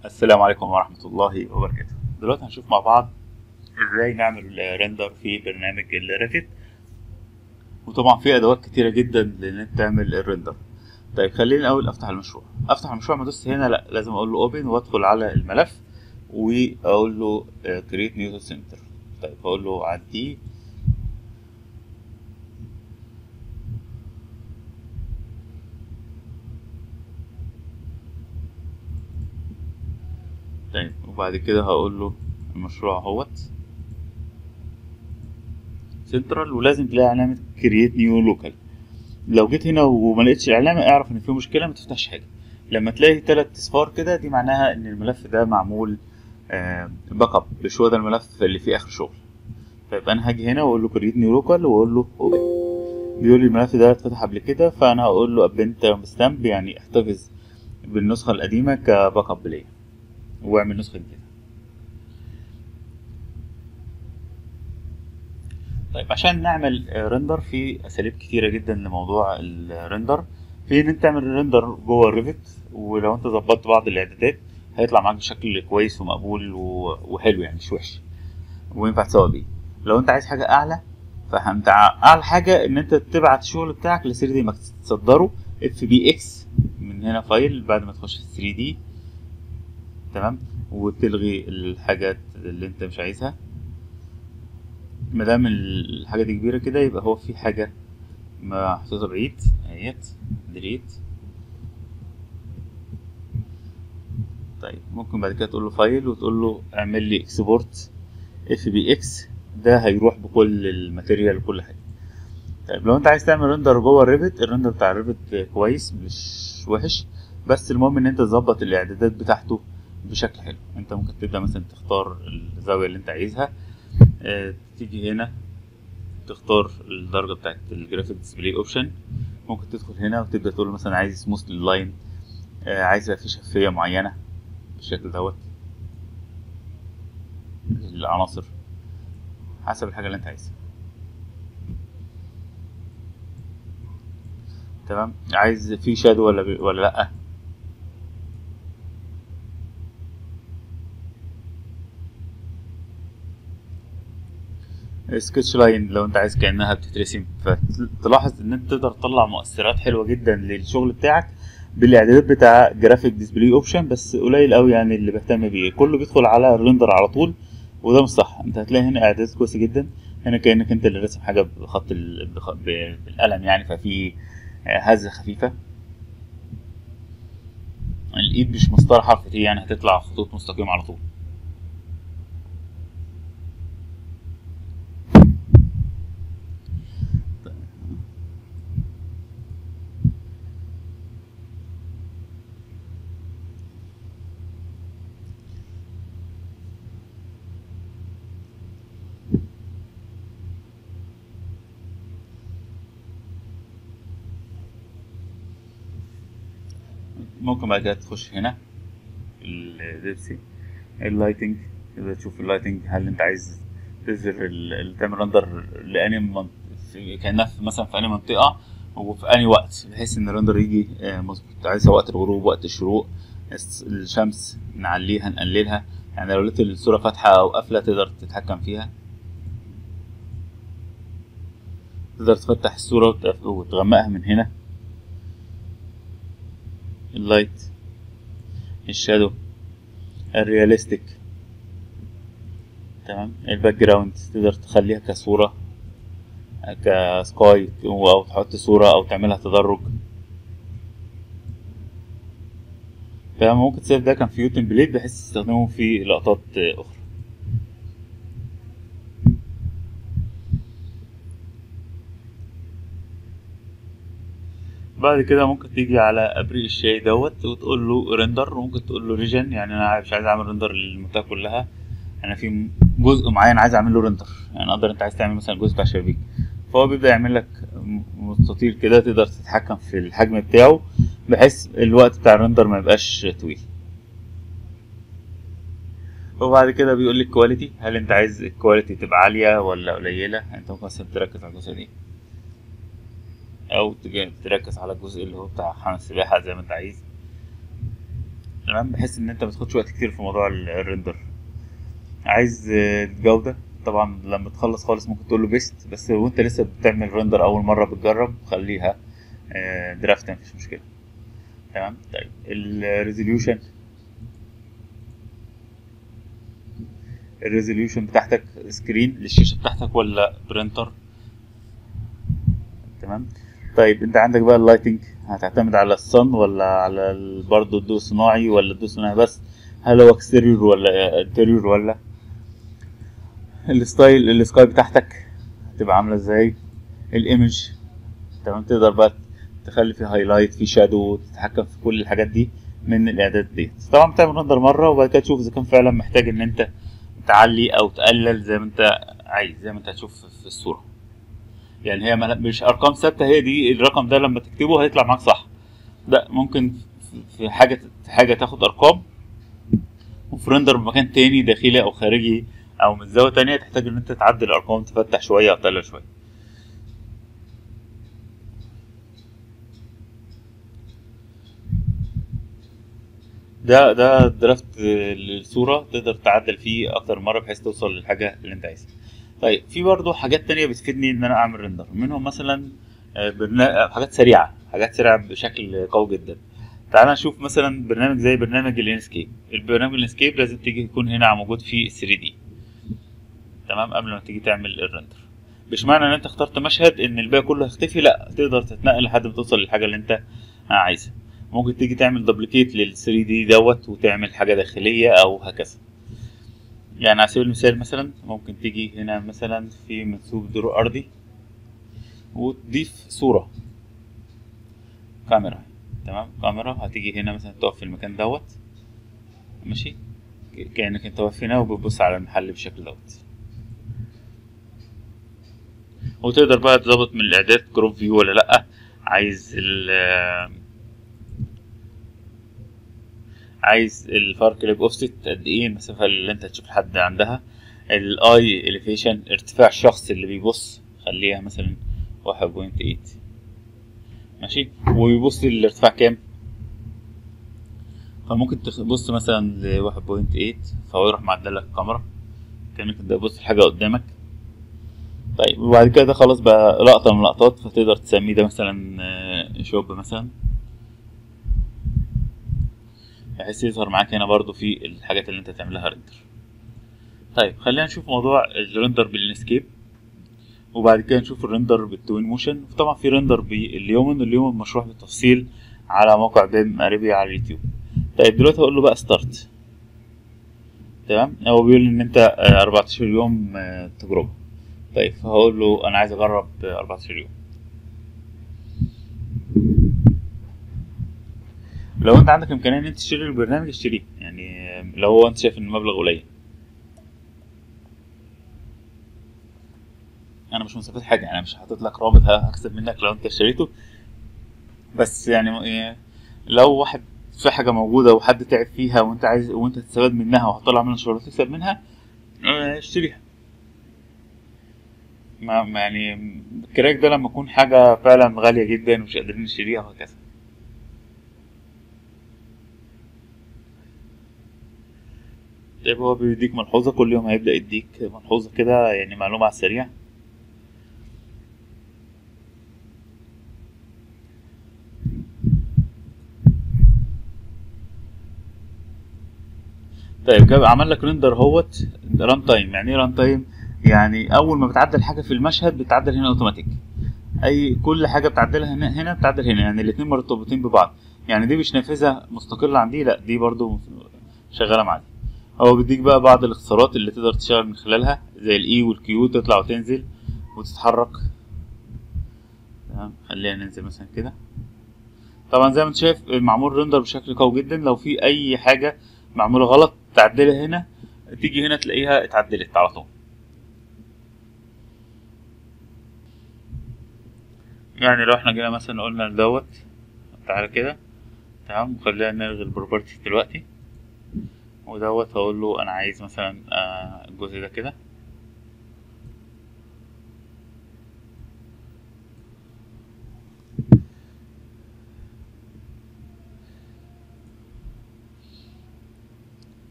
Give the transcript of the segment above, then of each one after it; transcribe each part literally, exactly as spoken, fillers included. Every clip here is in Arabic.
السلام عليكم ورحمة الله وبركاته. دلوقتي هنشوف مع بعض ازاي نعمل ريندر في برنامج الريفت، وطبعا في ادوات كتيرة جدا لان انت تعمل الريندر. طيب خليني الاول افتح المشروع. افتح المشروع ما ادوس هنا، لا، لازم اقول له اوبن وادخل على الملف واقول له كريت نيو سنتر. طيب هقول له عديه. طيب وبعد كده هقول له المشروع اهوت سنترال، ولازم تلاقي علامة كريت نيو لوكال. لو جيت هنا وما لقيتش العلامة اعرف ان في مشكلة، ما تفتحش حاجة. لما تلاقي تلات اصفار كده دي معناها ان الملف ده معمول باك اب، مش هو ده الملف اللي فيه اخر شغل. طيب انا هاجي هنا واقول له كريت نيو لوكال واقول له اوبن. بيقول لي الملف ده اتفتح قبل كده، فانا هقول له ابنت ستامب، يعني احتفظ بالنسخة القديمة كباك اب ليا واعمل نسخة جديدة. طيب عشان نعمل ريندر في اساليب كتيره جدا لموضوع الريندر. في ان انت تعمل ريندر جوه الريفت، ولو انت ظبطت بعض الاعدادات هيطلع معاك بشكل كويس ومقبول وحلو، يعني مش وحش وينفع تسوق بيه. لو انت عايز حاجه اعلى، فانت اعلى حاجه ان انت تبعت الشغل بتاعك ل ثري دي ماكس، تصدره اف بي اكس من هنا فايل بعد ما تخش في ثري دي. تمام، وتلغي الحاجات اللي انت مش عايزها. مادام الحاجه دي كبيره كده يبقى هو في حاجه محطوطة بعيد اهيت، ديليت. طيب ممكن بعد كده تقول له فايل وتقول له اعمل لي اكسبورت اف بي اكس، ده هيروح بكل الماتيريال وكل حاجة. طيب لو انت عايز تعمل ريندر جوه الريفت، الريندر بتاع الريفت كويس مش وحش، بس المهم ان انت تظبط الاعدادات بتاعته بشكل حلو. انت ممكن تبدأ مثلا تختار الزاوية اللي انت عايزها، اه تيجي هنا تختار الدرجة بتاعت الجرافيك ديسبلاي اوبشن. ممكن تدخل هنا وتبدأ تقول مثلا عايز سموث لللاين، آه عايز يبقى في شفافية معينة بالشكل دوت العناصر، حسب الحاجة اللي انت عايزها. تمام، عايز في شادو ولا بي ولا لأ. سكتش لاين لو انت عايز كأنها بتترسم، فتلاحظ ان انت تقدر تطلع مؤثرات حلوة جدا للشغل بتاعك بالاعدادات بتاع جرافيك ديسبلاي اوبشن. بس قليل قوي يعني اللي بهتم بيه، كله بيدخل على الريندر على طول، وده مش صح. انت هتلاقي هنا اعدادات كويسة جدا، هنا كأنك انت اللي راسم حاجة بخط ال... بخ... ب- بالقلم، يعني ففي هزة خفيفة. الايد مش مسطرة حرف تي، يعني هتطلع خطوط مستقيمة على طول. ممكن بعد كده تخش هنا الدبسي اللايتنج، تقدر تشوف اللايتنج، هل انت عايز تظهر ال- ال- تعمل رندر لأني من... في- كأنها في- مثلا في أنهي منطقة وفي أنهي وقت، بحيث إن الرندر يجي آه، مظبوط. عايزها وقت الغروب، وقت الشروق، الس- الشمس نعليها نقللها، يعني لو لقيت الصورة فاتحة أو قافلة تقدر تتحكم فيها. تقدر تفتح الصورة وتقف- وتغمقها من هنا. اللايت، الشادو، الرياليستيك. تمام، الباك جراوند تقدر تخليها كصورة كسكاي، او تحط صورة او تعملها تدرج. فممكن تسيب ده كان فيو تمبليت بحيث تستخدمه في لقطات اخرى. بعد كده ممكن تيجي على ابريق الشاي دوت وتقول له ريندر، وممكن تقول له ريجن، يعني انا مش عايز اعمل ريندر للمنطقه كلها، انا في جزء معين عايز اعمل له ريندر. يعني اقدر انت عايز تعمل مثلا جزء بتاع شبابيك، فهو بيبدا يعمل لك مستطيل كده، تقدر تتحكم في الحجم بتاعه بحيث الوقت بتاع الريندر ما يبقاش طويل. وبعد كده بيقول لك كواليتي، هل انت عايز الكواليتي تبقى عاليه ولا قليله. انت ممكن مثلا تركز على الجزء دي، او تج- تركز على الجزء اللي هو بتاع حمام السباحه زي ما انت عايز. تمام، بحيث ان انت ما تاخدش وقت كتير في موضوع ال- الريندر. عايز آه، الجودة، طبعا لما تخلص خالص ممكن تقول له بيست، بس وانت لسه بتعمل ريندر اول مرة بتجرب خليها درافت، مفيش مشكلة. تمام. طيب الريزوليوشن، الريزوليوشن بتاعتك سكرين للشاشة بتاعتك ولا برينتر؟ تمام. طيب انت عندك بقى اللايتنج، هتعتمد على الصن ولا على ال- برضه الضوء الصناعي ولا الضوء الصناعي بس؟ هل هو اكستيريور ولا انتيريور؟ ولا الستايل السكاي بتاعتك هتبقى عامله ازاي؟ الايمج، تمام، تقدر بقى تخلي فيه هايلايت، في شادو، تتحكم في كل الحاجات دي من الاعداد دي. طبعا بتعمل رندر مره وبعد كده تشوف اذا كان فعلا محتاج ان انت تعلي او تقلل زي ما انت عايز، زي ما انت هتشوف في الصوره. يعني هي مل- مش ارقام ثابته، هي دي الرقم ده لما تكتبه هيطلع معاك صح. لا، ممكن في حاجه حاجه تاخد ارقام، وفي رندر بمكان تاني داخلي او خارجي او من زاويه تانية تحتاج ان انت تعدل الارقام، تفتح شويه او تقلل شويه. ده ده درافت الصورة، تقدر تعدل فيه أكتر من مرة بحيث توصل للحاجة اللي أنت عايزها. طيب في برضه حاجات تانية بتفيدني إن أنا أعمل ريندر، منهم مثلا آه، برنا... حاجات سريعة، حاجات سريعة بشكل قوي جدا. تعال نشوف مثلا برنامج زي برنامج الانسكيب. البرنامج الانسكيب لازم تيجي يكون هنا موجود فيه ثري دي، تمام، قبل ما تيجي تعمل الريندر. مش معنى ان انت اخترت مشهد ان الباقي كله هيختفي، لا، تقدر تتنقل لحد ما توصل للحاجه اللي انت عايزها. ممكن تيجي تعمل دوبليكيت لل ثري دي دوت وتعمل حاجه داخليه او هكذا. يعني على سبيل المثال مثلا ممكن تيجي هنا مثلا في منسوب دور ارضي وتضيف صوره كاميرا. تمام، كاميرا هتيجي هنا مثلا تقف في المكان دوت، ماشي، ك- كانك انت واقف هنا وبتبص على المحل بالشكل دوت. وتقدر بقى تظبط من الاعداد كروب فيو ولا لا، عايز ال عايز الفار كليب اوفست قد ايه، المسافه اللي انت تشوف لحد عندها. الاي اليفيشن، ارتفاع الشخص اللي بيبص، خليها مثلا واحد بوينت تمانية، ماشي، ويبص الارتفاع كام. فممكن تبص مثلا ل واحد بوينت تمانية، فهو يروح معدل لك الكاميرا كانك انت بتبص الحاجه قدامك. طيب وبعد كده ده خلاص بقى لقطه من اللقطات، فتقدر تسميه ده مثلا آه، شوب مثلا، بحيث يظهر معاك هنا برضو في الحاجات اللي انت تعملها ريندر. طيب خلينا نشوف موضوع الريندر بالانسكيب، وبعد كده نشوف الريندر بالتوين موشن. طبعا في ريندر باليومن، اليومن مشروح بالتفصيل على موقع بيم اريبيا على اليوتيوب. طيب دلوقتي هقول له بقى ستارت. تمام، هو بيقول ان انت آه، اربعتاشر يوم آه، تجربة. طيب هقول له انا عايز اجرب آه، اربعتاشر يوم. لو انت عندك امكانيه ان انت تشتري البرنامج اشتريه، يعني آه، لو هو انت شايف ان المبلغ قليل. انا مش مستفاد حاجه، انا مش حاطط لك رابط هكسب منك لو انت اشتريته، بس يعني آه، لو واحد في حاجه موجوده وحد تعب فيها وانت عايز وانت تستفاد منها وهتطلع منها شغل تكسب منها، آه، اشتريها. ما ما يعني الكراك ده لما يكون حاجه فعلا غاليه جدا ومش قادرين نشتريها وهكذا. طيب هو بيديك ملحوظه كل يوم، هيبدا يديك ملحوظه كده، يعني معلومه على السريع. طيب جاب عمل لك ريندر اهوت ران تايم. يعني ايه ران تايم؟ يعني اول ما بتعدل حاجه في المشهد بتعدل هنا اوتوماتيك. اي كل حاجه بتعدلها هنا هنا بتعدل هنا، يعني الاتنين مرتبطين ببعض. يعني دي مش نافذه مستقله عن دي، لا دي برضو شغاله مع دي. هو بيديك بقى بعض الاختصارات اللي تقدر تشتغل من خلالها زي الاي والكيو، تطلع وتنزل وتتحرك. تمام، خلينا ننزل مثلا كده. طبعا زي ما انت شايف معمول ريندر بشكل قوي جدا، لو في اي حاجه معموله غلط تعدلها هنا، تيجي هنا تلاقيها اتعدلت على طول. يعني لو احنا جينا مثلا قلنا دوت، تعالى كده، تمام، وخلينا نلغي البروبرتي دلوقتي. ودوت هقول له انا عايز مثلا آه، الجزء ده كده.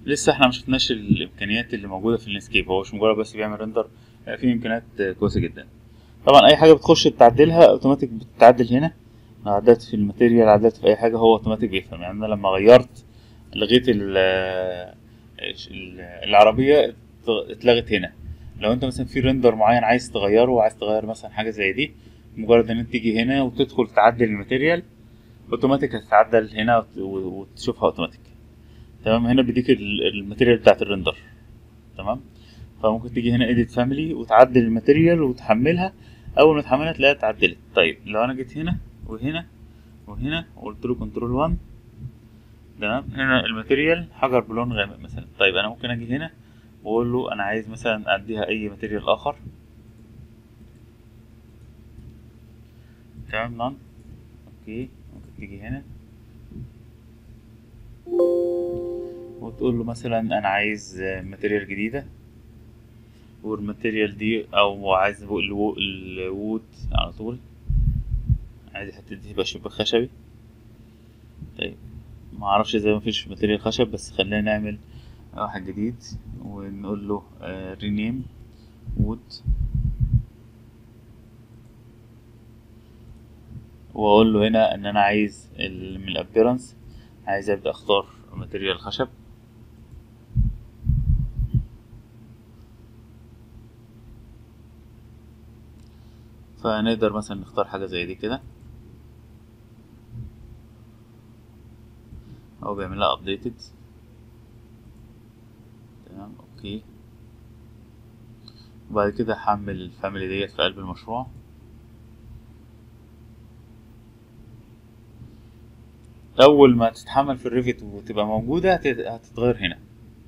لسه احنا مشفناش الامكانيات اللي موجوده في الانسكيب، هو مش مجرد بس بيعمل ريندر، في امكانيات كويسه جدا. طبعا اي حاجه بتخش تعدلها اوتوماتيك بتتعدل هنا، عدلت في الماتيريال عدلت في اي حاجه هو اوتوماتيك بيفهم. يعني انا لما غيرت لغيت العربيه اتلغت هنا. لو انت مثلا في ريندر معين عايز تغيره وعايز تغير مثلا حاجه زي دي، مجرد ان انت تيجي هنا وتدخل تعدل الماتيريال اوتوماتيك هتتعدل هنا وتشوفها اوتوماتيك. تمام. هنا بيديك الماتيريال بتاعت الريندر. تمام. فممكن تيجي هنا edit family وتعدل الماتيريال وتحملها، اول ما تحملها تلاقيها اتعدلت. طيب لو انا جيت هنا وهنا وهنا وقلت له كنترول واحد، تمام، هنا الماتيريال حجر بلون غامق مثلا. طيب انا ممكن اجي هنا واقول له انا عايز مثلا اديها اي ماتيريال اخر. تمام. نون. اوكي. ممكن تيجي هنا وتقول له مثلا انا عايز ماتيريال جديده، والماتيريال دي او عايز الوود على طول، عايز الحته دي تبقى شبه خشبي. طيب ما اعرفش ازاي مفيش ماتيريال خشب، بس خلينا نعمل واحد جديد ونقول له رينيم وود، واقول له هنا ان انا عايز من الابيرنس عايز ابدا اختار ماتيريال خشب. فنقدر مثلا نختار حاجه زي دي كده، او بيعملها ابديتد. تمام. اوكي. وبعد كده هحمل الفاميلي ديت في قلب المشروع. اول ما تتحمل في الريفت وتبقى موجوده هتتغير هنا.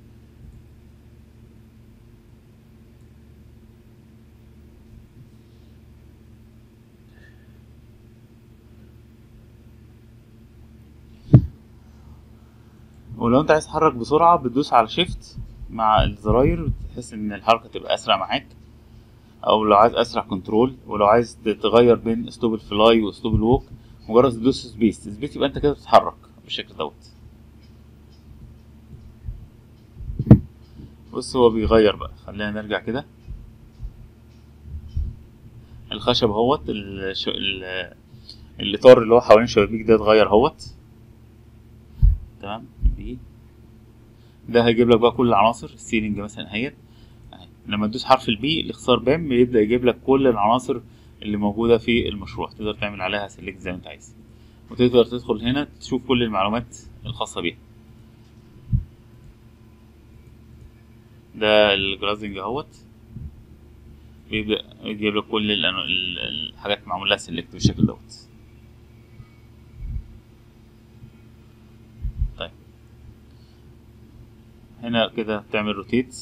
ولو انت عايز تتحرك بسرعه بتدوس على شيفت مع الزراير بتحس ان الحركه تبقى اسرع معاك، او لو عايز اسرع كنترول. ولو عايز تغير بين اسلوب الفلاي واسلوب الووك مجرد تدوس سبيس سبيس يبقى انت كده بتتحرك بالشكل دوت. بص هو بيغير بقى. خلينا نرجع كده. الخشب اهوت الش... ال... الاطار اللي هو حوالين الشبابيك ده اتغير اهوت. تمام. بي ده هيجيب لك بقى كل العناصر. السيلينج مثلا اهيت، لما تدوس حرف البي الاختصار بام بيبدا يجيب لك كل العناصر اللي موجوده في المشروع، تقدر تعمل عليها سيلكت زي ما انت عايز، وتقدر تدخل هنا تشوف كل المعلومات الخاصه بيها. ده الجرازنج اهوت بيبدا يجيب لك كل الحاجات معمول لها سيلكت بالشكل دوت. طيب هنا كده تعمل روتيت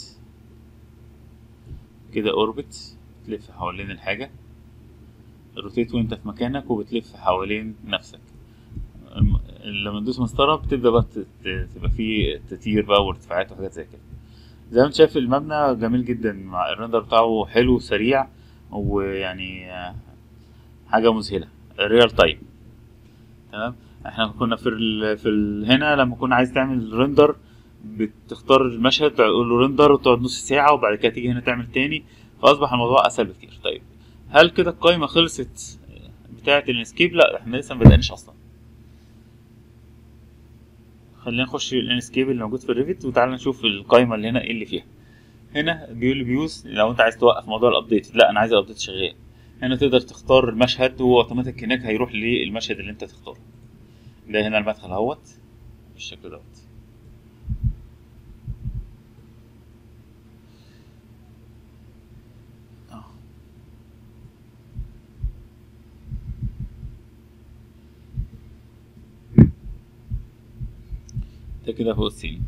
كده اوربت، تلف حوالين الحاجه. الروتيت وانت في مكانك وبتلف حوالين نفسك. لما تدوس مسطره بتبدا بقى تبقى فيه تطير بقى وارتفاعات وحاجات زي كده. زي ما انت شايف المبنى جميل جدا، مع الرندر بتاعه حلو وسريع، ويعني حاجه مذهله ريال تايم. تمام. احنا كنا في ال في ال هنا لما كنا عايز تعمل رندر بتختار المشهد تقول له رندر وتقعد نص ساعه وبعد كده تيجي هنا تعمل تاني، فاصبح الموضوع اسهل بكتير. طيب هل كده القايمه خلصت بتاعه الانسكيب؟ لا احنا لسه ما بدأناش اصلا. خلينا نخش الانسكيب اللي موجود في الريفت وتعالى نشوف القايمه اللي هنا ايه اللي فيها. هنا بيقول لي بيوز لو انت عايز توقف موضوع الابديت. لا انا عايز الابديت شغال. هنا تقدر تختار المشهد وهو اوتوماتيك هناك هيروح للمشهد اللي انت تختاره. ده هنا المدخل اهوت بالشكل دوت. ده كده هو السيلينج.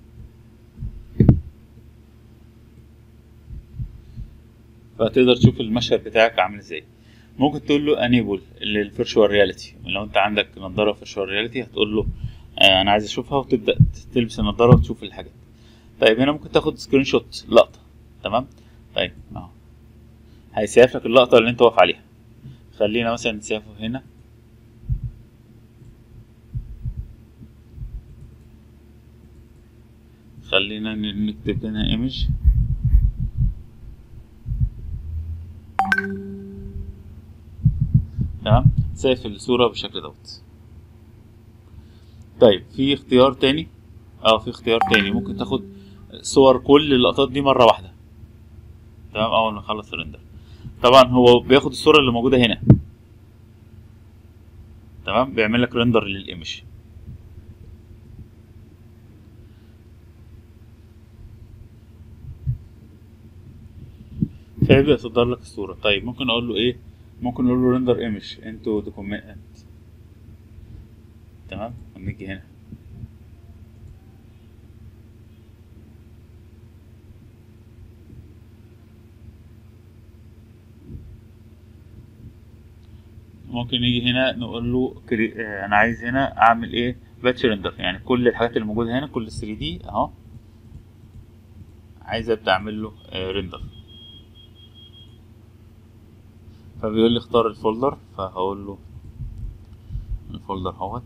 فتقدر تشوف المشهد بتاعك عامل ازاي. ممكن تقول له انيبل للفيرتشوال رياليتي. لو انت عندك نظاره فيرتشوال رياليتي هتقول له آه انا عايز اشوفها، وتبدا تلبس النظاره وتشوف الحاجات. طيب هنا ممكن تاخد سكرين شوت لقطه. تمام. طيب اهو هيسيف لك اللقطه اللي انت واقف عليها. خلينا مثلا نسيفه هنا. خلينا نكتب هنا ايمج. تمام، سيف الصورة بالشكل دوت. طيب في اختيار تاني، اه في اختيار تاني ممكن تاخد صور كل اللقطات دي مرة واحدة. تمام، اول ما نخلص الريندر طبعا هو بياخد الصورة اللي موجودة هنا. تمام، بيعمل لك ريندر للايمج. فيبدأ يصدر لك الصورة. طيب ممكن اقول له ايه؟ ممكن اقول له ريندر ايمج انتو دوكيمنت. تمام، ونيجي هنا ممكن نيجي هنا نقول له كري... آه انا عايز هنا اعمل ايه؟ باتش ريندر، يعني كل الحاجات اللي موجوده هنا كل ثري دي اهو عايز ابدا اعمل له آه ريندر. فبيقول لي اختار الفولدر، فهقول له الفولدر اهوت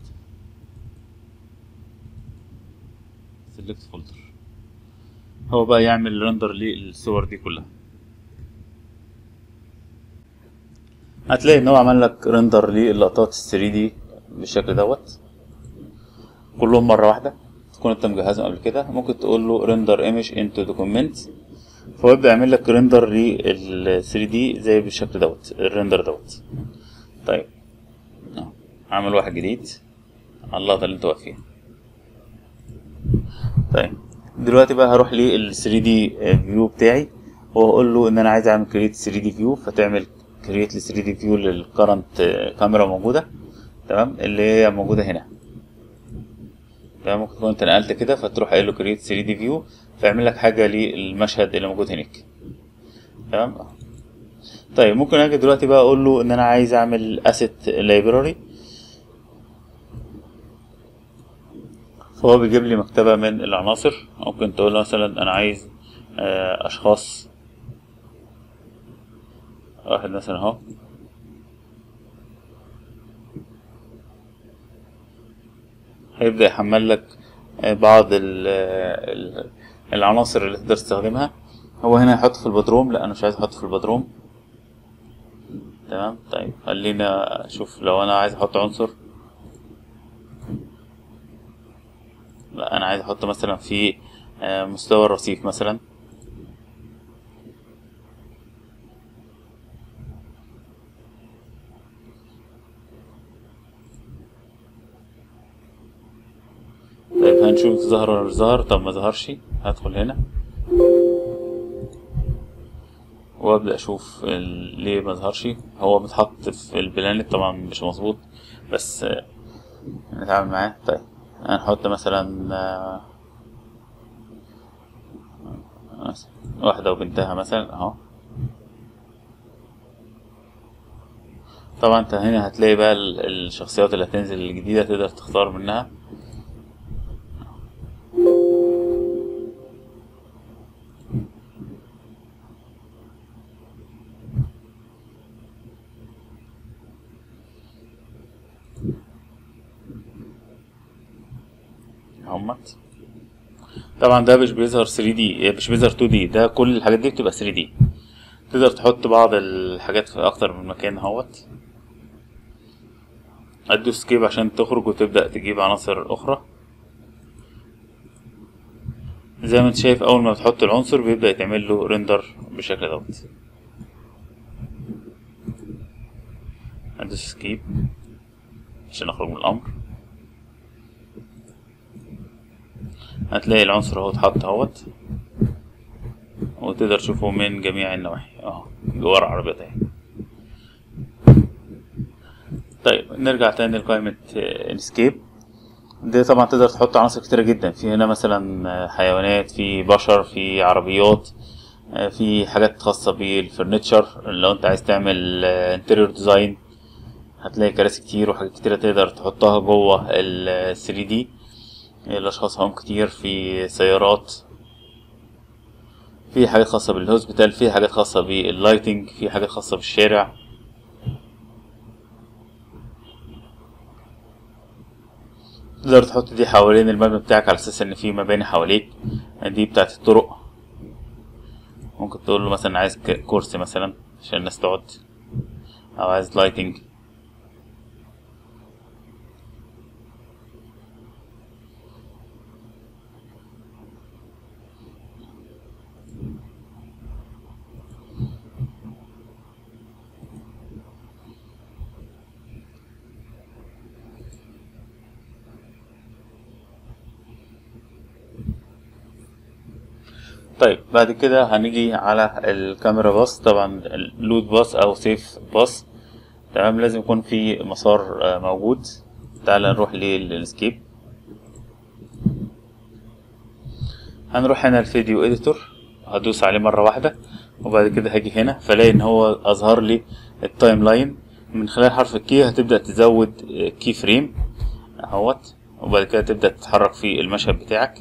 سيلكت فولدر. هو بقى يعمل ريندر للصور دي كلها. هتلاقي ان هو عمل لك ريندر للقطات ثري دي بالشكل دوت كلهم مره واحده، تكون انت مجهزهم قبل كده. ممكن تقول له ريندر ايمج انتو دوكيمنت، فهو يبدا يعمل لك ريندر لل ثري دي زي بالشكل دوت الريندر دوت. طيب عمل واحد جديد على اللقطه اللي انت واقف فيها. طيب دلوقتي بقى هروح لل ثري دي فيو بتاعي واقول له ان انا عايز اعمل كريت ثري دي فيو، فتعمل كريت ل ثري دي فيو للكرنت كاميرا موجوده. تمام، اللي هي موجوده هنا. تمام، ممكن تكون انت نقلت كده فتروح قايل له كريت ثري دي فيو فيعمل لك حاجه للمشهد اللي موجود هناك. تمام. طيب ممكن اجي دلوقتي بقى اقول له ان انا عايز اعمل اسيت لايبراري، فهو بيجيب لي مكتبه من العناصر. ممكن تقول له مثلا انا عايز اشخاص، واحد مثلا اهو، هيبدأ يحمل لك بعض العناصر اللي تقدر تستخدمها. هو هنا يحط في البدروم، لا انا مش عايز احط في البدروم. تمام. طيب خلينا اشوف لو انا عايز احط عنصر، لا انا عايز احط مثلا في مستوى الرصيف مثلا. طيب هنشوف ظهر ولا مش ظهر. طب ما ظهرش، هدخل هنا وابدا اشوف ليه ما ظهرش. هو بيتحط في البلانت طبعا مش مظبوط، بس نتعامل معاه. طيب هنحط مثلا واحدة وبنتها مثلا اهو. طبعا انت هنا هتلاقي بقى الشخصيات اللي هتنزل الجديدة تقدر تختار منها. همت طبعا ده مش بيظهر ثري دي، مش بيظهر تو دي، ده كل الحاجات دي بتبقى ثري دي. تقدر تحط بعض الحاجات في اكتر من مكان اهوت. ادوس سكيب عشان تخرج وتبدأ تجيب عناصر اخرى. زي ما انت شايف اول ما بتحط العنصر بيبدأ يتعمل له ريندر بالشكل دوت. ادوس سكيب عشان اخرج من الامر. هتلاقي العنصر اهو اتحط اهوت، وتقدر تشوفه من جميع النواحي اهو جوه العربية اهي. طيب نرجع تاني لقائمة انسكيب. دي طبعا تقدر تحط عناصر كتيرة جدا. في هنا مثلا حيوانات، في بشر، في عربيات، في حاجات خاصة بالفرنتشر. لو انت عايز تعمل انتيريور ديزاين هتلاقي كراسي كتير وحاجات كتيرة تقدر تحطها جوه ال ثري دي. الاشخاص هم كتير، في سيارات، في حاجات خاصة بالهوسبيتال، في حاجات خاصة باللايتنج، في حاجات خاصة بالشارع. تقدر تحط دي حوالين المبنى بتاعك على اساس ان في مباني حواليك. دي بتاعت الطرق، ممكن تقول له مثلا عايز كرسي مثلا عشان الناس تقعد، او عايز لايتنج. طيب بعد كده هنيجي على الكاميرا باص. طبعا اللود باص او سيف باص، تمام، لازم يكون في مسار موجود. تعال نروح للسكيب، هنروح هنا الفيديو اديتور، هدوس عليه مرة واحدة، وبعد كده هاجي هنا فلاقي ان هو اظهر لي التايم لاين. من خلال حرف الكي هتبدأ تزود كي فريم اهوت، وبعد كده تبدأ تتحرك في المشهد بتاعك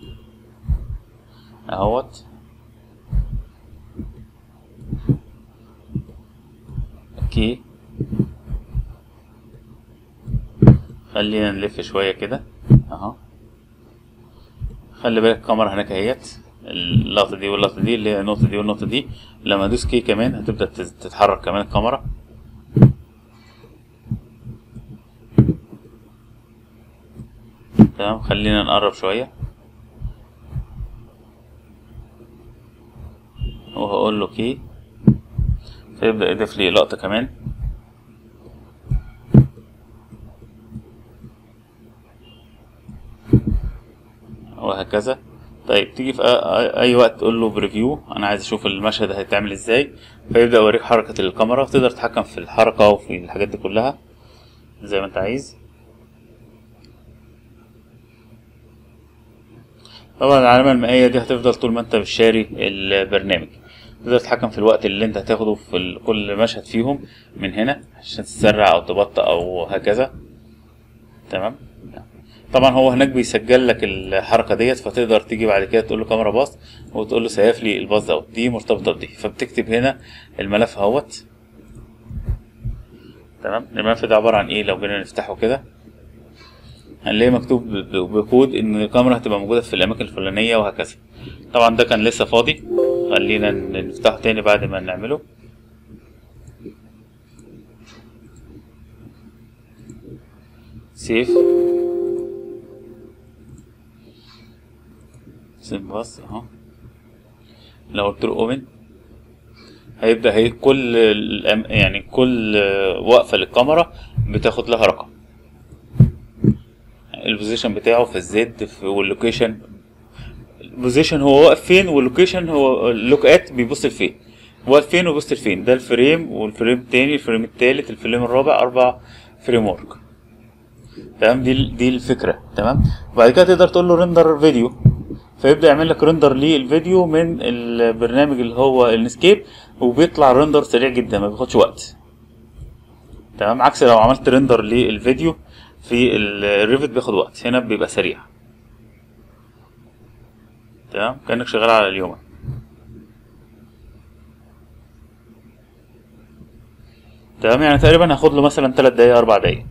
اهوت. كي، خلينا نلف شوية كده اهو. خلي بالك الكاميرا هناك اهيت، اللقطة دي واللقطة دي اللي هي النقطة دي والنقطة دي، لما ادوس كي كمان هتبدأ تتحرك كمان الكاميرا. تمام، خلينا نقرب شوية وهقول له كي، فيبدأ يضيف لي لقطة كمان. وهكذا. طيب تيجي في اي وقت تقول له بريفيو، انا عايز اشوف المشهد هيتعمل ازاي، فيبدأ يوريك حركة الكاميرا، وتقدر تتحكم في الحركة وفي الحاجات دي كلها زي ما انت عايز. طبعا العلامة المائية دي هتفضل طول ما انت مش شاري البرنامج. تقدر تتحكم في الوقت اللي انت هتاخده في كل مشهد فيهم من هنا عشان تسرع او تبطئ او هكذا. تمام. طبعا هو هناك بيسجل لك الحركة ديت، فتقدر تيجي بعد كده تقول له كاميرا باص وتقول له سيف لي الباص دوت، دي مرتبطة بدي، فبتكتب هنا الملف اهوت. تمام. الملف ده عبارة عن ايه؟ لو جينا نفتحه كده هنلاقي مكتوب بكود ان الكاميرا هتبقى موجودة في الاماكن الفلانية وهكذا. طبعا ده كان لسه فاضي، خلينا نفتحه تاني بعد ما نعمله. سيف سيف باص اهو. لو قلت له اوبن هيبدأ هي كل يعني كل وقفة للكاميرا بتاخد لها رقم، البوزيشن بتاعه في الزد واللوكيشن. البوزيشن هو واقف فين، واللوكيشن هو اللوكات بيبص لفين، واقف فين وبيبص لفين. ده الفريم، والفريم التاني، الفريم التالت، الفريم الرابع، اربع فريم ورك. تمام. دي دي الفكره. تمام. وبعد كده تقدر تقول له ريندر فيديو، فيبدا يعمل لك ريندر للفيديو من البرنامج اللي هو النسكيب، وبيطلع ريندر سريع جدا ما بياخدش وقت. تمام. عكس لو عملت ريندر للفيديو في الريفت بياخد وقت، هنا بيبقى سريع. تمام، كأنك شغال على اليوم. تمام، يعني تقريبا هاخد له مثلا تلات دقايق اربع دقايق.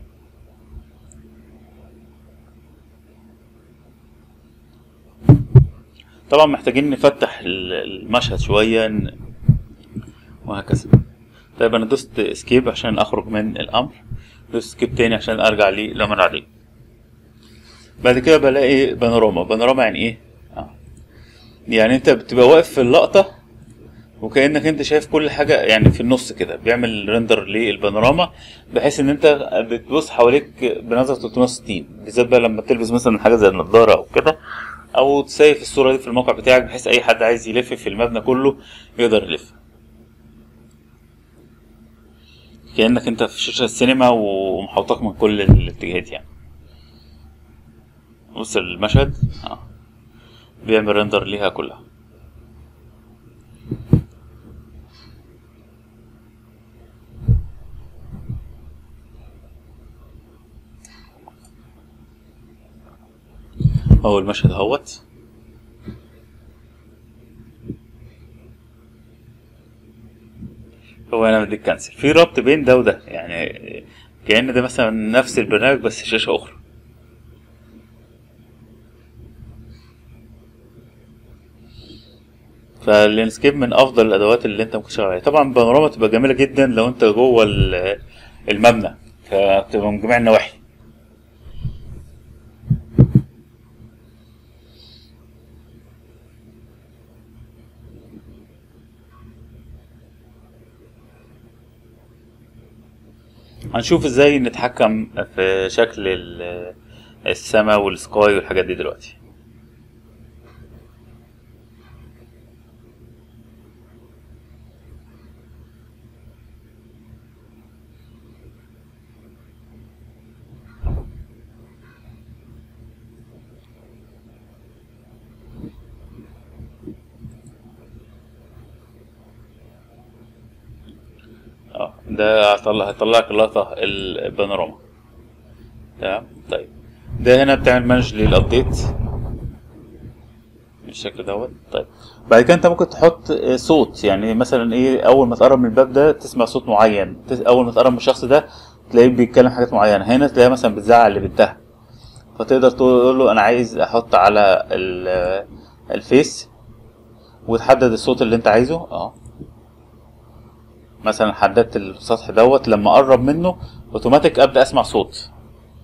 طبعا محتاجين نفتح المشهد شوية وهكذا. طيب انا دوست اسكيب عشان اخرج من الامر، دوست اسكيب تاني عشان ارجع لي لما انا عليه. بعد كده بلاقي بانوراما. بانوراما يعني ايه؟ آه. يعني انت بتبقى واقف في اللقطة وكأنك انت شايف كل حاجة، يعني في النص كده بيعمل ريندر للبانوراما، بحيث ان انت بتبص حواليك بنظرة تلتمية وستين، بالذات بقى لما تلبس مثلا حاجة زي النضارة او كده، او تسيف الصورة دي في الموقع بتاعك بحيث اي حد عايز يلف في المبنى كله يقدر يلف، كأنك انت في شاشة السينما ومحوطك من كل الاتجاهات. يعني بص المشهد اه بيعمل ريندر ليها كلها. اهو المشهد اهوت. هو انا بدي كنسل، في ربط بين ده وده، يعني كأن ده مثلا نفس البرنامج بس شاشة اخرى. فاللاندسكيب من افضل الادوات اللي انت ممكن تشتغل عليها. طبعا البانوراما تبقى جميله جدا لو انت جوه المبنى، فبتبقى من جميع النواحي. هنشوف ازاي نتحكم في شكل السماء والسكاي والحاجات دي دلوقتي. اه ده هطلع هطلعك اللقطة البانوراما. تمام. طيب ده هنا بتعمل مانج للابديت بالشكل دوت. طيب بعد كده انت ممكن تحط صوت، يعني مثلا ايه، اول ما تقرب من الباب ده تسمع صوت معين، اول ما تقرب من الشخص ده تلاقيه بيتكلم حاجات معينه، هنا تلاقيه مثلا بتزعق اللي بنتها، فتقدر تقول له انا عايز احط على الفيس وتحدد الصوت اللي انت عايزه. اه مثلا حددت السطح دوت، لما اقرب منه اوتوماتيك ابدا اسمع صوت.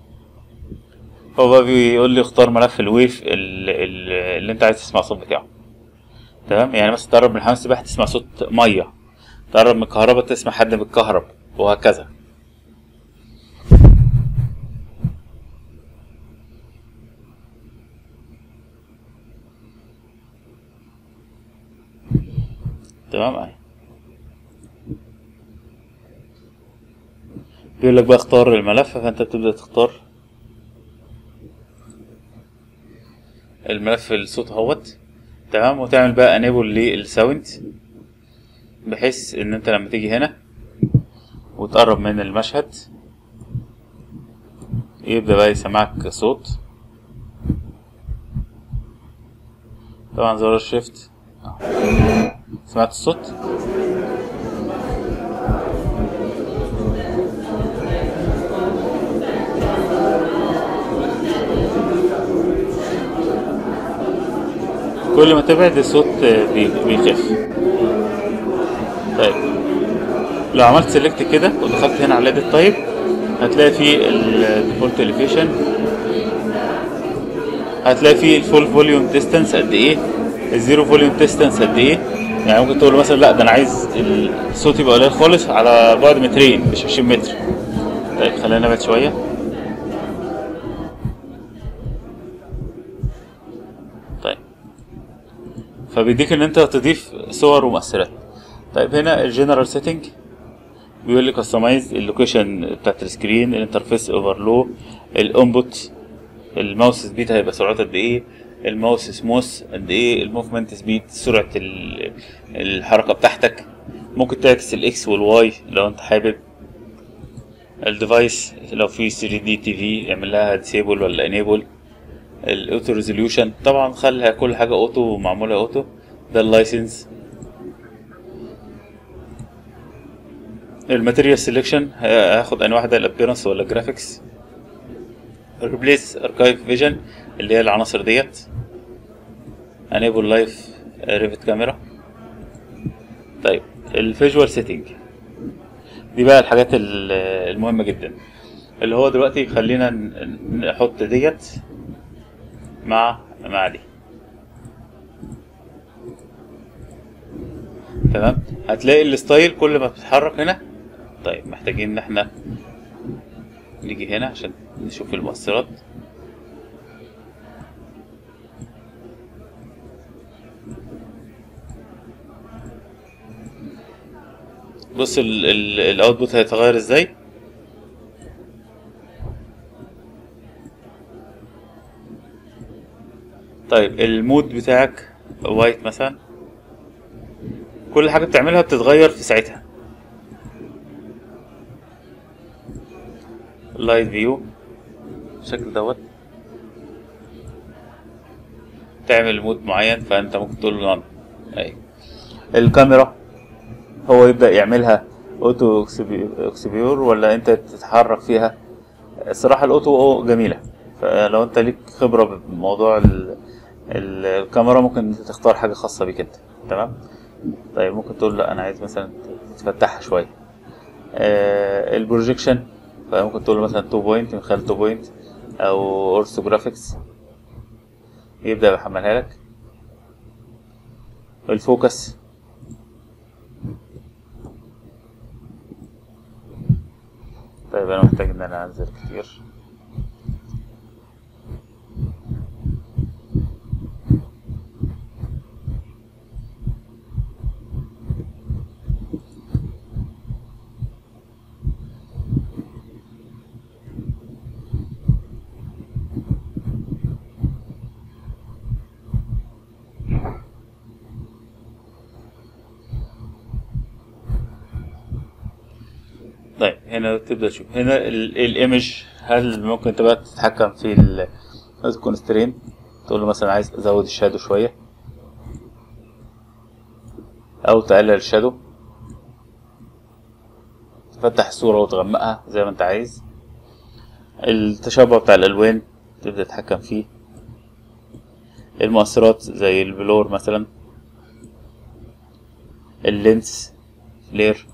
هو بقى بيقول لي اختار ملف الويف اللي, اللي انت عايز تسمع الصوت بتاعه. تمام. يعني مثلا تقرب من حمام السباحه تسمع صوت ميه، تقرب من الكهرباء تسمع حد بيتكهرب، وهكذا. تمام. اهي بيقول لك بقى اختار الملف، فانت بتبدا تختار الملف الصوت اهوت. تمام. وتعمل بقى انيبل للساوند، بحيث ان انت لما تيجي هنا وتقرب من المشهد يبدا بقى يسمعك صوت. طبعا زرار الشيفت. سمعت الصوت؟ كل ما تبعد الصوت بيخف. طيب لو عملت سيلكت كده ودخلت هنا على edit طيب هتلاقي فيه الديفولت elevation، هتلاقي فيه الفول فوليوم ديستانس قد ايه، الزيرو فوليوم ديستانس قد ايه. يعني ممكن تقول مثلا لا ده انا عايز الصوت يبقى قليل خالص على بعد مترين مش عشرين متر. طيب خلينا نبعد شويه. طيب فبيديك ان انت تضيف صور ومؤثرات. طيب هنا الجنرال سيتنج بيقول لي كاستمايز اللوكيشن بتاعت السكرين، الانترفيس اوفرلو، الانبوت، الماوس سبيد هيبقى سرعته قد ايه، الماوس سموث قد ايه، الموفمنت سبيد سرعه الحركه بتاعتك. ممكن تعكس الاكس والواي لو انت حابب. الديفايس لو في ثري دي تي في اعمل لها ديسيبل ولا انيبل. الاوتو ريزوليوشن طبعا خلي كل حاجه اوتو معموله اوتو. ده اللايسنس. الماتيريال سيلكشن هاخد انواع واحده، الابيرنس ولا جرافيكس. ريبليس اركايف فيجن اللي هي العناصر ديت. انيبل لايف ريفت كاميرا. طيب الفيجوال سيتنج دي بقى الحاجات المهمه جدا، اللي هو دلوقتي خلينا نحط ديت مع مع دي. تمام. هتلاقي الستايل كل ما بتتحرك هنا. طيب محتاجين ان احنا نيجي هنا عشان نشوف المؤثرات. بص الاوتبوت هيتغير ازاي. طيب المود بتاعك وايت مثلا، كل حاجه بتعملها بتتغير في ساعتها. لايت فيو بالشكل دوت، تعمل مود معين فانت ممكن تقول له نون. اي الكاميرا هو يبدا يعملها اوتو اكسبيور ولا انت تتحرك فيها. الصراحه الاوتو جميله، فلو انت ليك خبره بموضوع الكاميرا ممكن تختار حاجه خاصه بيك انت. تمام. طيب ممكن تقول لا انا عايز مثلا تفتحها شويه. آه البروجيكشن، فممكن تقول له مثلا تو بوينت من خلال تو بوينت او اورثوجرافيكس يبدا يحملها لك. الفوكس، طيب انا محتاج ان انا انزل كتير. طيب هنا تبدأ تشوف هنا الايمج، هل ممكن تبقى تتحكم في الكونسترين، تقول له مثلا عايز ازود الشادو شوية او تقلل الشادو، تفتح الصورة وتغمقها زي ما انت عايز. التشابه بتاع الالوان تبدأ تتحكم فيه. المؤثرات زي البلور مثلا، اللينس، فلير.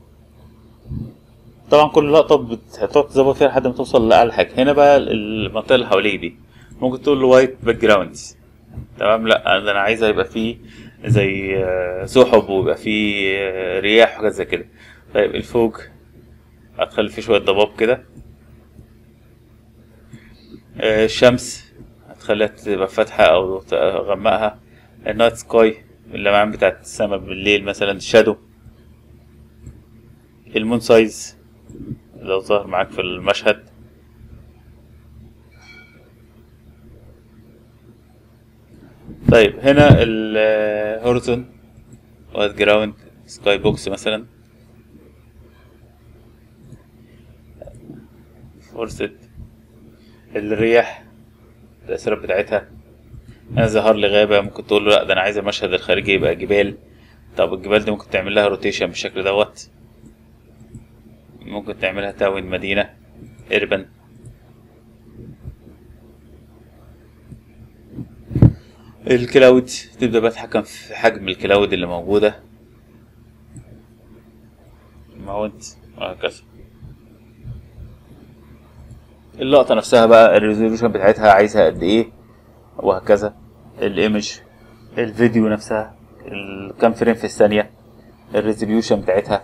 طبعا كل لقطة هتقعد تظبط فيها لحد ما توصل لأعلى حاجة. هنا بقى المنطقة اللي حواليك دي ممكن تقول له وايت باك جراوندز، تمام. لا ده انا عايزها يبقى فيه زي سحب ويبقى فيه رياح وحاجات زي كده. طيب الفوق هتخلي فيه شوية ضباب كده. الشمس هتخليها تبقى فاتحة او تغمقها. النايت سكاي، اللمعان بتاعت السماء بالليل مثلا، الشادو. المون سايز لو ظهر معاك في المشهد. طيب هنا الهوريزون، وايت جراوند، سكاي بوكس مثلا، فرصة الرياح التأثيرات بتاعتها. هنا ظهر لي غابة، ممكن تقول له لا ده انا عايز المشهد الخارجي يبقى جبال. طب الجبال دي ممكن تعمل لها روتيشن بالشكل دوت، ممكن تعملها تاون مدينة، اربن. الكلاود تبدأ بقى تتحكم في حجم الكلاود اللي موجودة، ماونت وهكذا. اللقطة نفسها بقى الريزولوشن بتاعتها عايزها قد ايه وهكذا. الايمج، الفيديو نفسها كام فريم في الثانية، الريزوليوشن بتاعتها.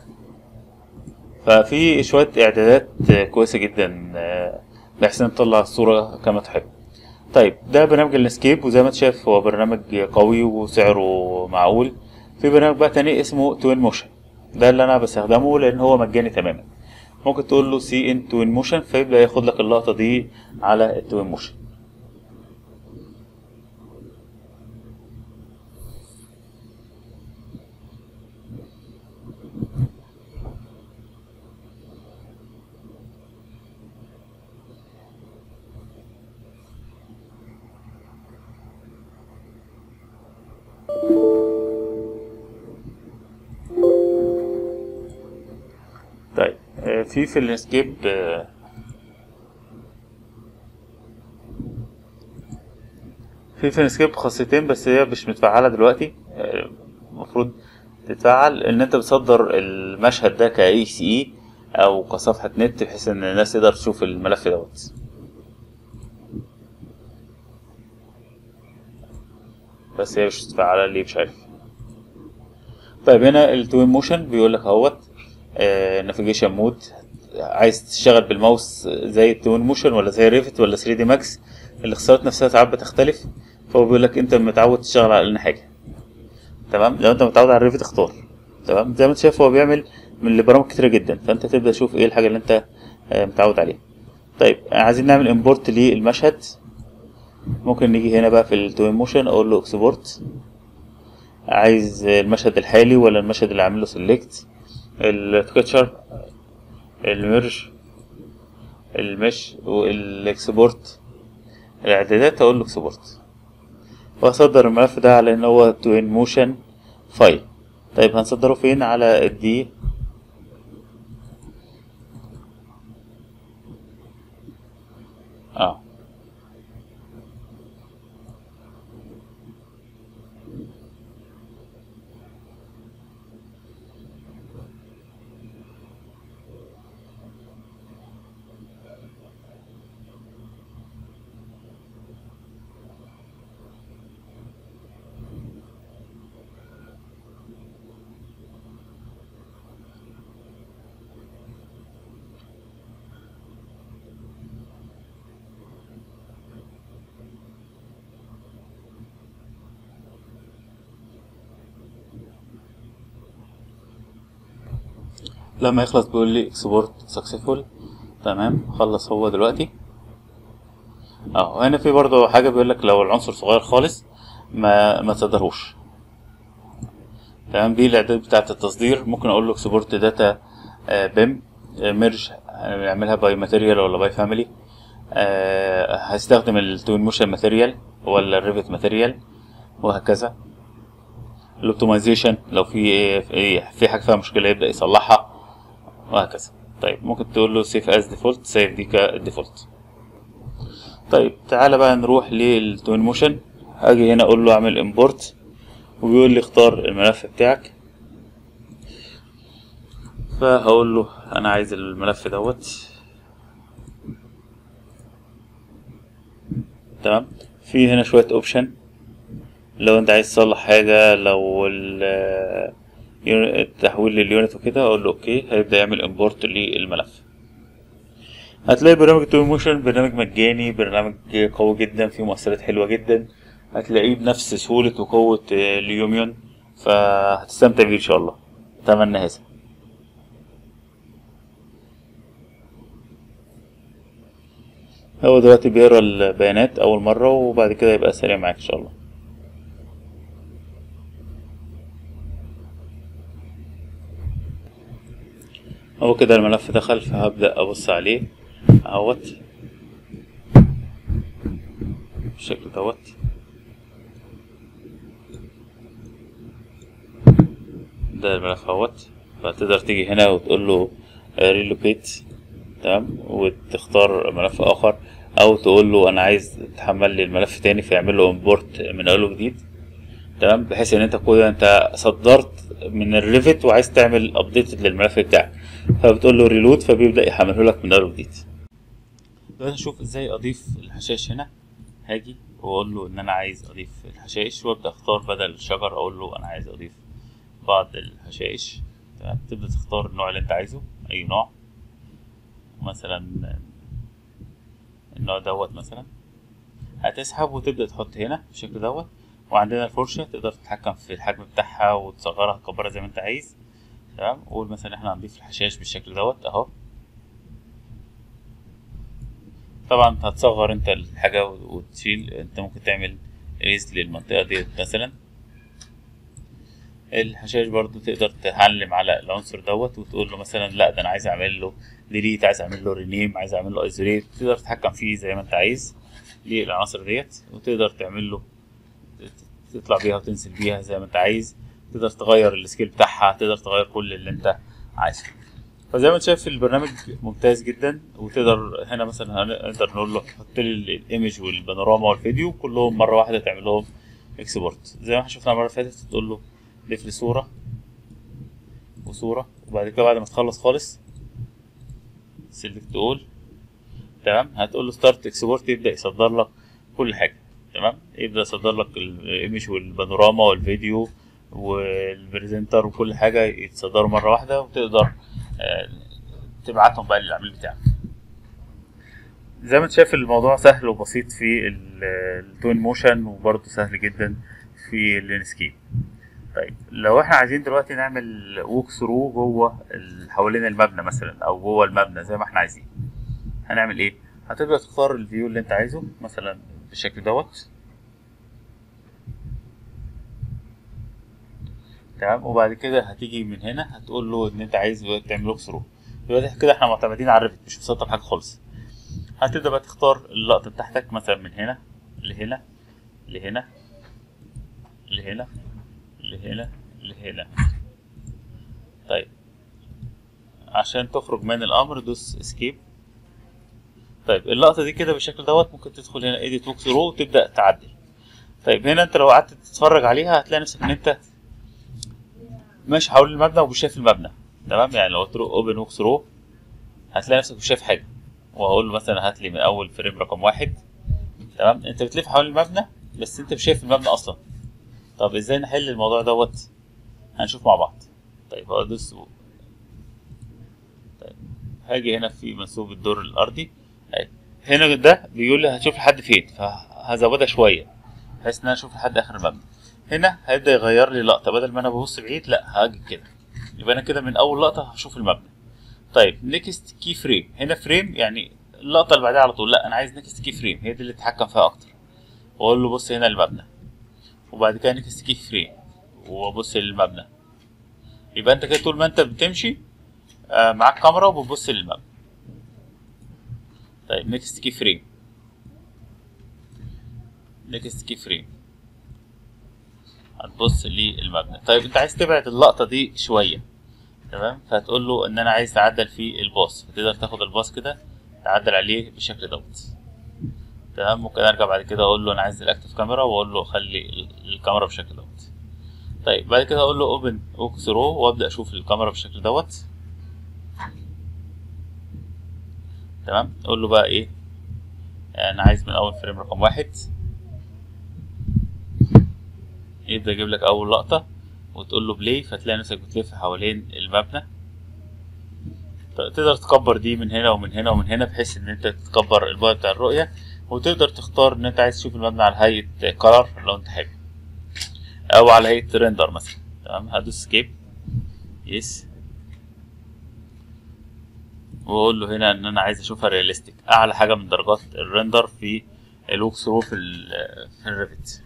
ففي شوية اعدادات كويسة جدا بحيث ان تطلع الصورة كما تحب. طيب ده برنامج النسكيب، وزي ما انت شايف هو برنامج قوي وسعره معقول. في برنامج بقى تاني اسمه توين موشن، ده اللي انا بستخدمه لان هو مجاني تماما. ممكن تقول له سي ان توين موشن فيبدأ ياخد لك اللقطة دي على التوين موشن. طيب في في الانسكيب في في الانسكيب خاصيتين بس هي مش متفعلة دلوقتي، المفروض تتفعل. ان انت بتصدر المشهد ده كاي سي اي او كصفحة نت بحيث ان الناس تقدر تشوف الملف دوت، بس هي مش متفعلة ليه مش عارف. طيب هنا التوين موشن بيقول لك اهوت نافيجيشن مود، عايز تشتغل بالماوس زي التوين موشن ولا زي ريفت ولا ثري دي ماكس. الاختصارات نفسها ساعات بتختلف، فهو بيقول لك انت متعود تشتغل على ان حاجه. تمام، لو انت متعود على الريفت اختار. تمام، زي ما انت شايف هو بيعمل من البرامج كتيره جدا، فانت تبدا تشوف ايه الحاجه اللي انت متعود عليها. طيب عايزين نعمل امبورت للمشهد، ممكن نيجي هنا بقى في التوين موشن اقول له اكسبورت. عايز المشهد الحالي ولا المشهد اللي عامل له سيلكت، التكتشر، الميرج، المش، والاكسبورت. الاعدادات اقول له اكسبورت، واصدر الملف ده على ان هو توين موشن فايل. طيب هنصدره فين؟ على الدي. اه لما يخلص بيقول لي اكسبورت سكسسفول. تمام، خلص هو دلوقتي. اه هنا في برضه حاجه بيقول لك لو العنصر صغير خالص ما ما تصدرهوش. تمام، دي الاعداد بتاعه التصدير. ممكن اقول له اكسبورت داتا بيم ميرج، يعملها باي ماتيريال ولا باي فاميلي. هستخدم التوين موشن ماتيريال ولا الريفت ماتيريال، وهكذا. الاوبتمايزيشن لو في ايه في حاجه فيها مشكله يبدا يصلحها، وهكذا. طيب ممكن تقول له سيف از ديفولت، سيف دي كديفولت. طيب تعالى بقى نروح للتوين موشن. اجي هنا اقول له اعمل امبورت، وبيقول لي اختار الملف بتاعك. فهقول له انا عايز الملف دوت. تمام، في هنا شويه اوبشن لو انت عايز تصلح حاجه، لو التحويل لليونت وكده اقول له اوكي، هيبدا يعمل امبورت للملف. هتلاقي برنامج توين موشن برنامج مجاني، برنامج قوي جدا، فيه مؤثرات حلوه جدا، هتلاقيه بنفس سهوله وقوه اليوميون، فهتستمتع بيه ان شاء الله. اتمنى هذا. هو دلوقتي بيقرا البيانات اول مره، وبعد كده يبقى سريع معاك ان شاء الله. هو كده الملف دخل، فهبدأ ابص عليه اهوت بالشكل دوت. ده الملف اهوت. فتقدر تيجي هنا وتقول له ريلوكيت، تمام، وتختار ملف اخر، او تقول له انا عايز تحمل لي الملف تاني فيعمل له امبورت من اول وجديد. تمام، بحيث ان انت كده انت صدرت من الريفت وعايز تعمل ابديت للملف بتاعك، فبتقول له ريلود فبيبدا يحمله لك من اول وجديد. دلوقتي نشوف ازاي اضيف الحشائش. هنا هاجي واقول له ان انا عايز اضيف الحشائش، وابدا اختار بدل الشجر اقول له انا عايز اضيف بعض الحشائش. تمام، تبدا تختار النوع اللي انت عايزه، اي نوع، مثلا النوع دوت مثلا. هتسحب وتبدا تحط هنا بالشكل دوت. وعندنا الفرشه تقدر تتحكم في الحجم بتاعها وتصغرها تكبرها زي ما انت عايز. تمام، قول مثلا احنا هنضيف الحشائش بالشكل دوت اهو. طبعا هتصغر انت الحاجه وتشيل، انت ممكن تعمل ريز للمنطقه دي مثلا. الحشائش برضو تقدر تعلم على العنصر دوت وتقول له مثلا لا ده انا عايز اعمل له ديليت، عايز اعمل له رينيم، عايز اعمل له ايزوليت. تقدر تتحكم فيه زي ما انت عايز للعناصر ديت، وتقدر تعمل له تطلع بيها وتنزل بيها زي ما انت عايز. تقدر تغير السكيل بتاعها، تقدر تغير كل اللي انت عايزه. فزي ما انت شايف البرنامج ممتاز جدا. وتقدر هنا مثلا نقدر نقول له حط لي الايمج والبانوراما والفيديو كلهم مره واحده، تعمل لهم اكسبورت زي ما احنا شفنا المره اللي فاتت. تقول له ضيف لي صوره وصوره، وبعد كده بعد ما تخلص خالص سيلكت اول. تمام، هتقول له ستارت اكسبورت، يبدا يصدر لك كل حاجه. تمام، يبدا يصدر لك الايمج والبانوراما والفيديو والبريزنتر وكل حاجه يتصدروا مره واحده، وتقدر تبعتهم بقى للعميل بتاعك. زي ما انت شايف الموضوع سهل وبسيط في التوين موشن، وبرضه سهل جدا في اللينسكيب. طيب لو احنا عايزين دلوقتي نعمل ووك ثرو جوه حوالين المبنى مثلا، او جوه المبنى زي ما احنا عايزين، هنعمل ايه؟ هتبدا تختار الفيو اللي انت عايزه مثلا بالشكل دوت. تمام، وبعد كده هتيجي من هنا هتقول له ان انت عايز تعمل ووك ثرو. دلوقتي كده احنا معتمدين على الريفت، مش مسطب حاجه خالص. هتبدا بقى تختار اللقطه بتاعتك مثلا من هنا لهنا لهنا لهنا لهنا لهنا. طيب عشان تخرج من الامر دوس اسكيب. طيب اللقطه دي كده بالشكل دوت. ممكن تدخل هنا ايديت ووك ثرو وتبدا تعدل. طيب هنا انت لو قعدت تتفرج عليها هتلاقي نفسك ان انت ماشي حوالين المبنى ومش شايف المبنى. تمام، يعني لو قلت له اوبن ووك ثرو هتلاقي نفسك مش شايف حاجه. وهقول له مثلا هات لي من اول فريم رقم واحد. تمام، انت بتلف حوالين المبنى بس انت مش شايف المبنى اصلا. طب ازاي نحل الموضوع دوت؟ هنشوف مع بعض. طيب هدوس. طيب هاجي هنا في منسوب الدور الارضي. هنا ده بيقول لي هتشوف لحد فين، فهزودها شويه بحيث ان انا اشوف لحد اخر المبنى. هنا هيبدا يغير لي لقطه، بدل ما انا ببص بعيد لا هاجي كده، يبقى انا كده من اول لقطه هشوف المبنى. طيب نيكست كي فريم، هنا فريم يعني اللقطه اللي بعدها على طول، لا انا عايز نيكست كي فريم هي دي اللي اتحكم فيها اكتر. واقول له بص هنا المبنى، وبعد كده نيكست كي فريم وابص للمبنى. يبقى انت كده طول ما انت بتمشي آه معاك كاميرا وبتبص للمبنى. طيب نيكست كي فريم، نيكست كي فريم هتبص للمبنى. طيب انت عايز تبعد اللقطه دي شويه، تمام، فهتقول له ان انا عايز تعدل في الباص، فتقدر تاخد الباص كده تعدل عليه بالشكل دوت. تمام، ممكن ارجع بعد كده اقول له انا عايز الاكتف كاميرا واقول له خلي الكاميرا بالشكل دوت. طيب بعد كده اقول له اوبن اوك ثرو وابدا اشوف الكاميرا بالشكل دوت. تمام، اقول له بقى ايه، انا عايز من اول فريم رقم واحد، يبدا يجيب لك اول لقطه وتقول له بلاي، فتلاقي نفسك بتلف حوالين المبنى. تقدر تكبر دي من هنا ومن هنا ومن هنا بحيث ان انت تكبر البعد بتاع الرؤيه، وتقدر تختار ان انت عايز تشوف المبنى على هيئه كلر لو انت حابب، او على هيئه ريندر مثلا. تمام، هدوس سكيب يس، واقول له هنا ان انا عايز اشوفها رياليستيك، اعلى حاجه من درجات الريندر في الوك ثرو في في الريفت.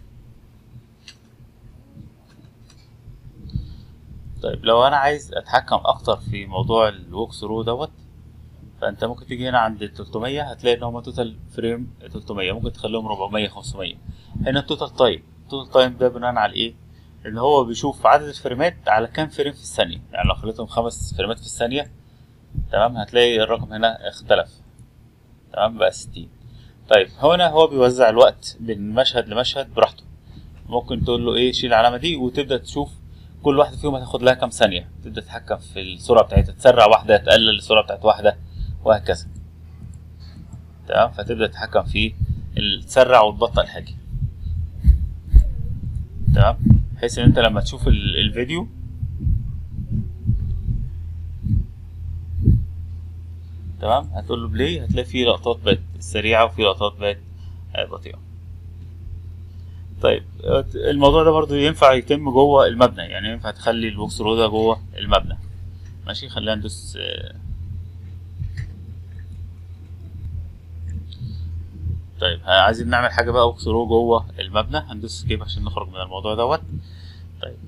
طيب لو انا عايز اتحكم اكتر في موضوع الوك ثرو دوت، فانت ممكن تيجي هنا عند تلتمية هتلاقي ان هما توتال فريم تلتمية، ممكن تخليهم اربعمية خمسمية. هنا التوتال تايم، التوتال تايم ده بناء على ايه؟ ان هو بيشوف عدد الفريمات على كام فريم في الثانيه، يعني لو خليتهم خمس فريمات في الثانيه تمام هتلاقي الرقم هنا اختلف، تمام بقى ستين. طيب هنا هو بيوزع الوقت بين مشهد لمشهد براحته، ممكن تقول له ايه شيل العلامه دي وتبدا تشوف كل واحده فيهم هتاخد لها كام ثانيه، تبدا تتحكم في السرعه بتاعتها، تسرع واحده تقلل السرعه بتاعت واحده وهكذا. تمام، فتبدا تتحكم في تسرع وتبطئ حاجه. تمام، بحيث ان انت لما تشوف الفيديو تمام هتقول له بلاي، هتلاقي فيه لقطات بقت سريعه وفي لقطات بقت بطيئه. طيب الموضوع ده برضو ينفع يتم جوه المبنى، يعني ينفع تخلي الوك ثرو ده جوه المبنى. ماشي، خلينا ندوس طيب عايزين نعمل حاجه بقى وك ثرو جوه المبنى، هندوس سكيب عشان نخرج من الموضوع دوت. طيب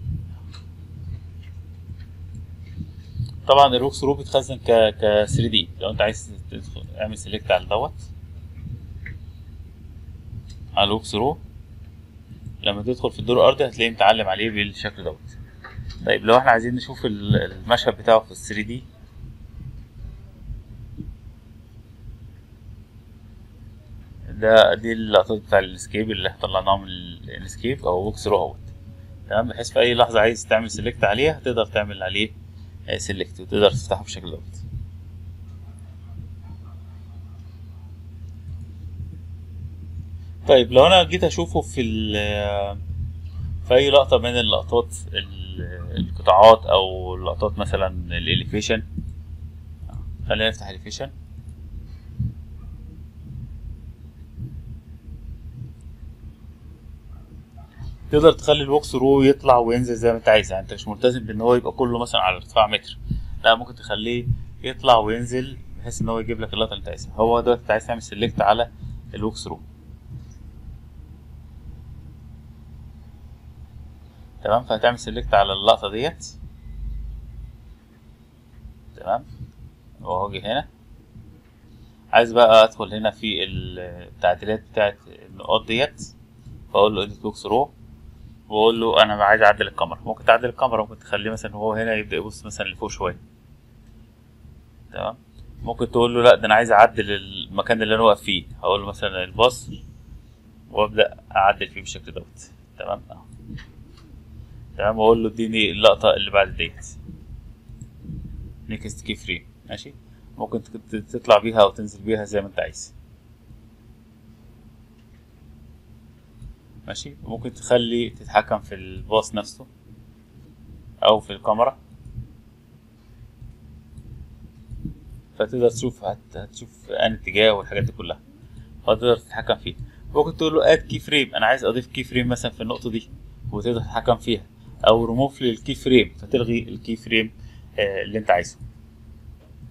طبعا الوك ثرو بيتخزن ك ك ثري دي، لو انت عايز اعمل سيلكت على دوت على الوك ثرو، لما تدخل في الدور الارضي هتلاقيه متعلم عليه بالشكل دوت. طيب لو احنا عايزين نشوف المشهد بتاعه في ثري دي، ده دي اللقطات بتاع الاسكيب اللي طلعناها من الاسكيب او ووك ثرو اهوت. تمام، بحيث في اي لحظه عايز تعمل سيلكت عليه هتقدر تعمل عليه سيلكت وتقدر تفتحه بالشكل دوت. طيب لو انا جيت اشوفه في في اي لقطه من اللقطات القطاعات او لقطات مثلا الاليفيشن، خلينا نفتح اليفيشن. تقدر تخلي الوك ثرو يطلع وينزل زي ما انت عايز، يعني انت مش ملتزم بان هو يبقى كله مثلا على ارتفاع متر، لا ممكن تخليه يطلع وينزل بحيث ان هو يجيب لك اللقطه اللي انت عايزها. هو دلوقتي انت عايز تعمل سيلكت على الوك ثرو، تمام، فهتعمل سيلكت على اللقطه ديت. تمام، وهاجي هنا عايز بقى ادخل هنا في التعديلات بتاعت النقاط ديت، فاقول له اديت ووك ثرو واقول له انا عايز اعدل الكاميرا. ممكن تعدل الكاميرا، ممكن تخليه مثلا هو هنا يبدا يبص مثلا لفوق شويه. تمام، ممكن تقول له لا ده انا عايز اعدل المكان اللي انا واقف فيه، هقول له مثلا الباص وابدا اعدل فيه بالشكل دوت. تمام اهو، تمام، واقول له اديني اللقطه اللي بعد ديت نيكست كي فريم. ماشي، ممكن تطلع بيها او تنزل بيها زي ما انت عايز. ماشي، ممكن تخلي تتحكم في الباص نفسه او في الكاميرا، فتقدر تشوف هتشوف ان اتجاه والحاجات دي كلها، فتقدر تتحكم فيه. ممكن تقول له اد كي فريم، انا عايز اضيف كي فريم مثلا في النقطه دي وتقدر تتحكم فيها، او ريموف للكي فريم فتلغي الكي فريم اللي انت عايزه.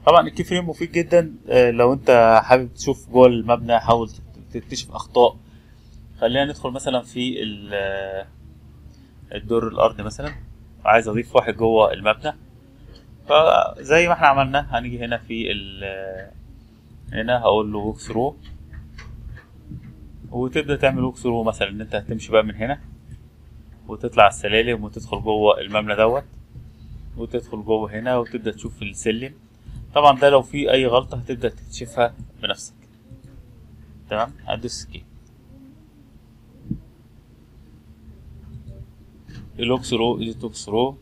طبعا الكي فريم مفيد جدا آه، لو انت حابب تشوف جوه المبنى، حاول تكتشف اخطاء. خلينا ندخل مثلا في ال- آه، الدور الارضي مثلا، وعايز اضيف واحد جوه المبنى. فزي ما احنا عملنا هنيجي هنا في ال آه، هنا هقول له ووك ثرو، وتبدا تعمل ووك ثرو مثلا ان انت هتمشي بقى من هنا وتطلع السلالم وتدخل جوه المبنى دوت، وتدخل جوه هنا وتبدا تشوف السلم. طبعا ده لو في اي غلطه هتبدا تكتشفها بنفسك. تمام، هدوس سكيب. الوك ثرو، ايديت ووك ثرو،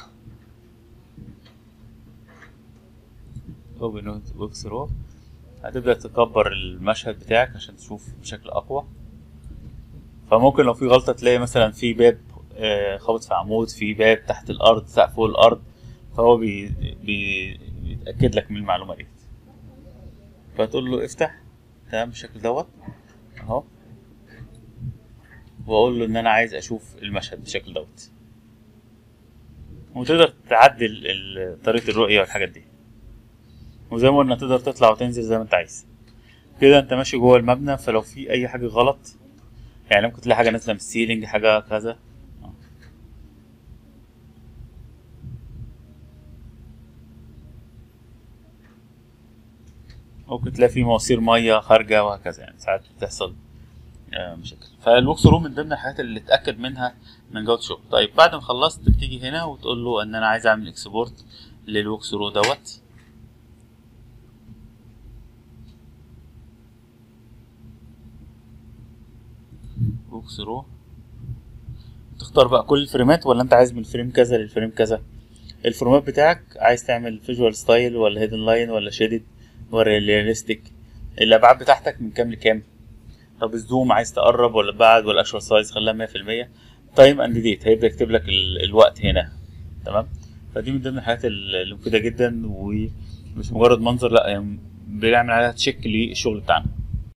اوبن ووك ثرو. هتبدا تكبر المشهد بتاعك عشان تشوف بشكل اقوى. فممكن لو في غلطه تلاقي مثلا في باب آه، خابط في عمود، في باب تحت الارض، سقف فوق الارض، فهو بي بي بيتاكد لك من المعلومه دي. فتقول له افتح. تمام بالشكل دوت اهو، واقول له ان انا عايز اشوف المشهد بالشكل دوت، وتقدر تعدل ال- طريقه الرؤيه والحاجات دي. وزي ما قلنا تقدر تطلع وتنزل زي ما انت عايز. كده انت ماشي جوه المبنى، فلو في اي حاجه غلط، يعني ممكن تلاقي حاجه نازله من السيلينج، حاجه كذا. ممكن تلاقي في مواسير ميه خارجه وهكذا، يعني ساعات بتحصل آه، مشاكل. فالوك ثرو من ضمن الحاجات اللي اتاكد منها من جوده الشغل. طيب بعد ما خلصت بتيجي هنا وتقول له ان انا عايز اعمل اكسبورت للوك ثرو دوت. ووك ثرو، تختار بقى كل الفريمات ولا انت عايز من الفريم كذا للفريم كذا. الفورمات بتاعك عايز تعمل فيجوال ستايل ولا هيدن لاين ولا شيدد ولا رياليستيك. الابعاد بتاعتك من كام لكام. طب الزوم عايز تقرب ولا بعد ولا اكشوال سايز، خليها مية في المية. تايم اند ديت هيبدا يكتب لك ال- الوقت هنا. تمام. فدي من ضمن الحاجات اللي مفيده جدا، ومش مجرد منظر، لا يعني بنعمل عليها تشيك للشغل بتاعنا.